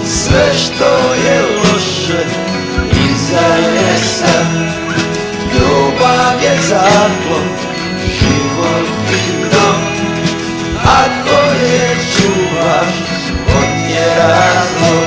Sve što je loše iza nje sad. Ljubav je zaklon, život i dom. Ako je čuvaš, otjera zlo.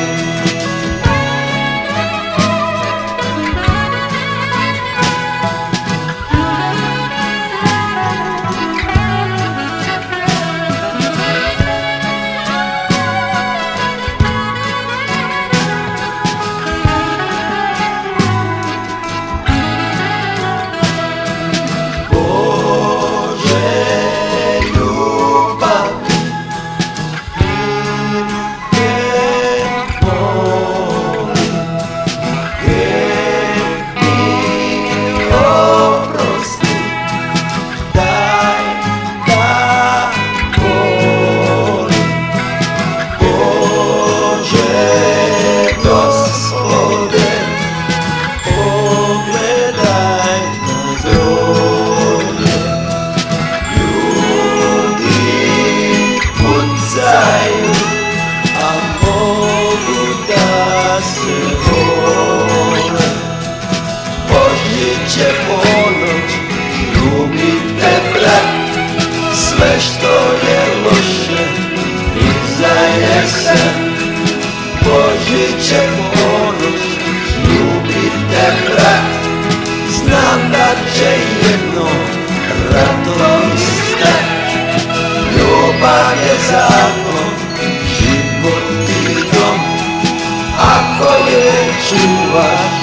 Će ponoć, ljubite brat. Sve što je loše iza nje sad. Božić će ponoć, ljubite brat. Znam da će jednom ratovi stat. Ljubav je zakon, život i dom. Ako je čuvaš,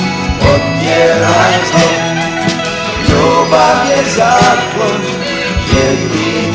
otjeraj zlo. Ljubav je zaklon, jedini